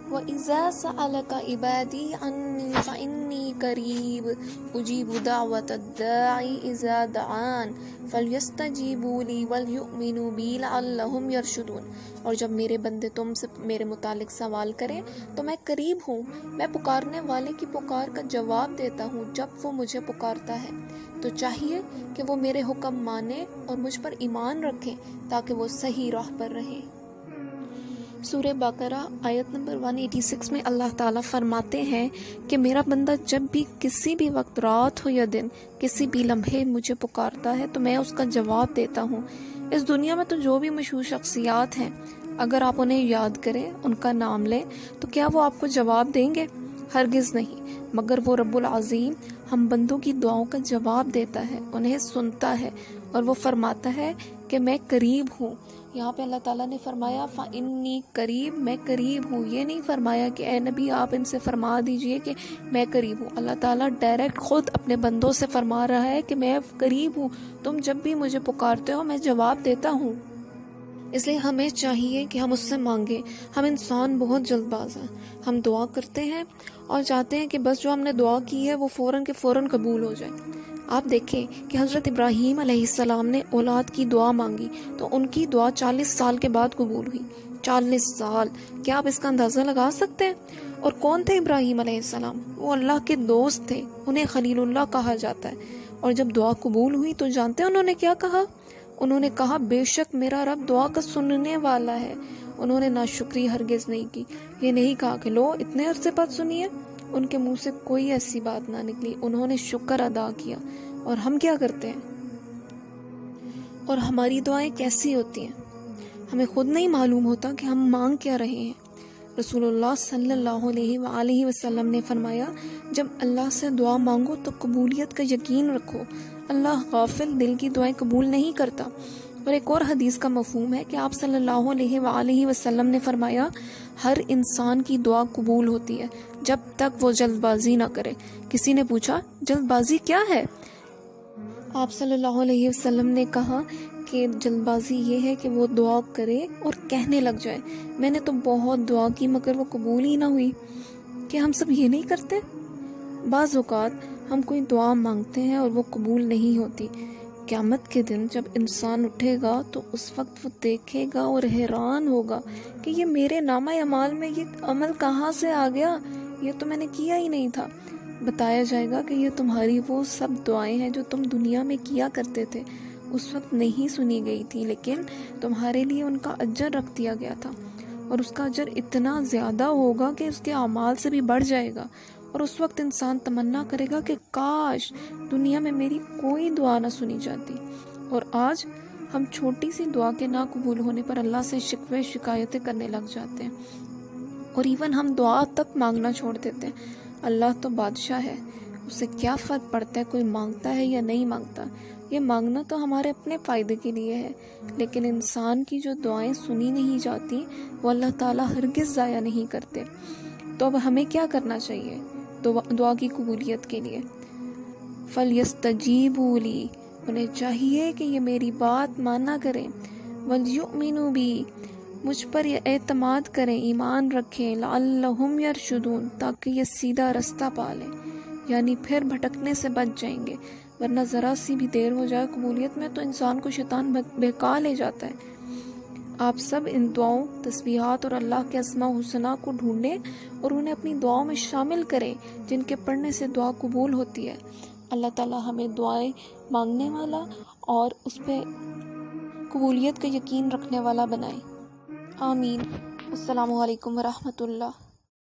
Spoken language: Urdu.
وَإِذَا سَأَلَكَ عِبَادِي عَنِّي فَإِنِّي قَرِيبٌ أُجِيبُ دَعْوَةَ الدَّاعِ إِذَا دَعَانِ فَلْيَسْتَجِیبُوا لِی وَلْیُؤْمِنُوا بِی لَعَلَّہُم یرشدون۔ اور جب میرے بندے تم سے میرے متعلق سوال کریں تو میں قریب ہوں، میں پکارنے والے کی پکار کا جواب دیتا ہوں جب وہ مجھے پکارتا ہے۔ تو چاہیے کہ وہ میرے حکم مانے اور مجھ پر ایمان رکھیں تاکہ وہ صحیح راہ پر رہیں۔ سورہ بقرہ آیت نمبر 186 میں اللہ تعالیٰ فرماتے ہیں کہ میرا بندہ جب بھی کسی بھی وقت، رات ہو یا دن، کسی بھی لمحے مجھے پکارتا ہے تو میں اس کا جواب دیتا ہوں۔ اس دنیا میں تو جو بھی مشہور شخصیات ہیں، اگر آپ انہیں یاد کریں، ان کا نام لیں، تو کیا وہ آپ کو جواب دیں گے؟ ہرگز نہیں، مگر وہ رب العظیم ہم بندوں کی دعاؤں کا جواب دیتا ہے، انہیں سنتا ہے، اور وہ فرماتا ہے کہ میں قریب ہوں۔ یہاں پہ اللہ تعالیٰ نے فرمایا فَإِنِّی قریب، میں قریب ہوں۔ یہ نہیں فرمایا کہ اے نبی آپ ان سے فرما دیجئے کہ میں قریب ہوں۔ اللہ تعالیٰ ڈائریکٹ خود اپنے بندوں سے فرما رہا ہے کہ میں قریب ہوں، تم جب بھی مجھے پکارتے ہو میں جواب دیتا ہوں۔ اس لیے ہمیں چاہیے کہ ہم اس سے مانگیں۔ ہم انسان بہت جلد باز ہیں، ہم دعا کرتے ہیں اور چاہتے ہیں کہ بس جو ہم نے دعا کی ہے وہ فوراً کے فوراً قبول ہو جائے۔ آپ دیکھیں کہ حضرت ابراہیم علیہ السلام نے اولاد کی دعا مانگی تو ان کی دعا 40 سال کے بعد قبول ہوئی۔ 40 سال، کیا آپ اس کا اندازہ لگا سکتے ہیں؟ اور کون تھے ابراہیم علیہ السلام؟ وہ اللہ کے دوست تھے، انہیں خلیل اللہ کہا جاتا ہے۔ اور جب دعا قبول ہوئی تو جانتے ہیں انہوں نے کیا کہا؟ انہوں نے کہا بے شک میرا رب دعا کا سننے والا ہے۔ انہوں نے ناشکری ہرگز نہیں کی، یہ نہیں کہا کہ لو اتنے عرصے بعد سنیے، ان کے منہ سے کوئی ایسی بات نہ نکلی، انہوں نے شکر ادا کیا۔ اور ہم کیا کرتے ہیں؟ اور ہماری دعائیں کیسی ہوتی ہیں؟ ہمیں خود نہیں معلوم ہوتا کہ ہم مانگ کیا رہے ہیں۔ رسول اللہ صلی اللہ علیہ وآلہ وسلم نے فرمایا جب اللہ سے دعا مانگو تو قبولیت کا یقین رکھو، اللہ غافل دل کی دعائیں قبول نہیں کرتا۔ اور ایک اور حدیث کا مفہوم ہے کہ آپ صلی اللہ علیہ وآلہ وسلم نے فرمایا ہر انسان کی دعا قبول ہوتی ہے جب تک وہ جلد بازی نہ کرے۔ کسی نے پوچھا جلد بازی کیا ہے؟ آپ صلی اللہ علیہ وسلم نے کہا کہ جلد بازی یہ ہے کہ وہ دعا کرے اور کہنے لگ جائے میں نے تو بہت دعا کی مگر وہ قبول ہی نہ ہوئی۔ کہ ہم سب یہ نہیں کرتے؟ بعض اوقات ہم کوئی دعا مانگتے ہیں اور وہ قبول نہیں ہوتی۔ قیامت کے دن جب انسان اٹھے گا تو اس وقت وہ دیکھے گا اور حیران ہوگا کہ یہ میرے نامہ اعمال میں یہ عمل کہاں سے آ گیا، یہ تو میں نے کیا ہی نہیں تھا۔ بتایا جائے گا کہ یہ تمہاری وہ سب دعائیں ہیں جو تم دنیا میں کیا کرتے تھے، اس وقت نہیں سنی گئی تھی لیکن تمہارے لیے ان کا اجر رکھ دیا گیا تھا، اور اس کا اجر اتنا زیادہ ہوگا کہ اس کے اعمال سے بھی بڑھ جائے گا۔ اور اس وقت انسان تمنا کرے گا کہ کاش دنیا میں میری کوئی دعا نہ سنی جاتی۔ اور آج ہم چھوٹی سی دعا کے نہ قبول ہونے پر اللہ سے شکوے شکایتیں کرنے لگ جاتے ہیں، اور ایون ہم دعا تک مانگنا چھوڑ دیتے ہیں۔ اللہ تو بادشاہ ہے، اسے کیا فرق پڑتا ہے کوئی مانگتا ہے یا نہیں مانگتا؟ یہ مانگنا تو ہمارے اپنے فائدے کے لیے ہے، لیکن انسان کی جو دعائیں سنی نہیں جاتی وہ اللہ تعالیٰ ہرگز ضائع نہیں کرتے۔ تو اب ہمیں کیا کرنا چاہیے دعا کی قبولیت کے لیے؟ فَلْيَسْتَجِیبُوا لِی، انہیں چاہیے کہ یہ میری بات مانا کریں، وَلْیُؤْمِنُوا بِی، مجھ پر یہ اعتماد کریں، ایمان رکھیں، لَعَلَّہُم یرشدون، تاکہ یہ سیدھا رستہ پا لیں، یعنی پھر بھٹکنے سے بچ جائیں گے۔ ورنہ ذرا سی بھی دیر ہو جائے قبولیت میں تو انسان کو شیطان بہکا لے جاتا ہے۔ آپ سب ان دعاؤں، تسبیحات اور اللہ کے اسماء حسنہ کو ڈھونڈیں اور انہیں اپنی دعاؤں میں شامل کریں جن کے پڑھنے سے دعا قبول ہوتی ہے۔ اللہ تعالیٰ ہمیں دعائیں مانگنے والا اور اس پہ قبولیت کا یقین رکھنے والا بنائے۔ آمین۔ السلام علیکم ورحمۃ اللہ۔